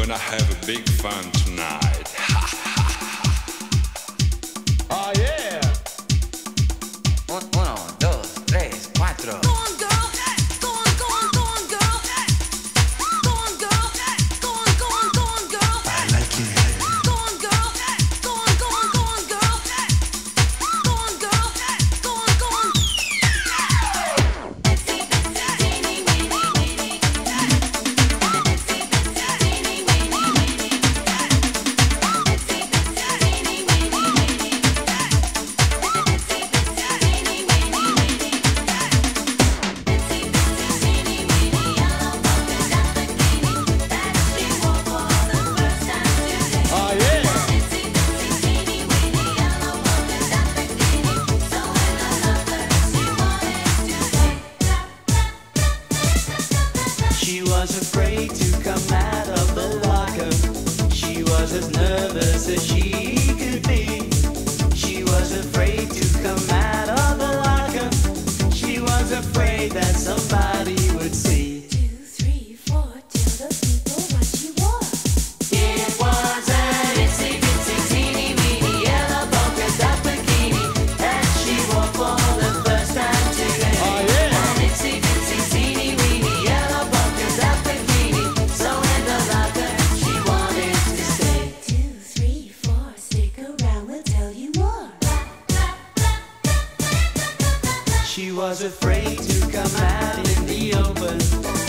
gonna have a big fun tonight. Oh yeah. Uno, dos, tres, cuatro. She was afraid to come out of the locker. She was as nervous as she could be. She was afraid to come out of the locker. She was afraid that somebody would see. 2, 3, 4, tell the people what she wore. It was an itsy bitsy teeny weeny yellow polka dot bikini that she wore for the first time today. Oh yeah. An itsy bitsy teeny weeny yellow polka dot bikini, so in the locker she wanted to stay. 2, 3, 4, stick around, we'll tell you more. She was afraid to come out in the open.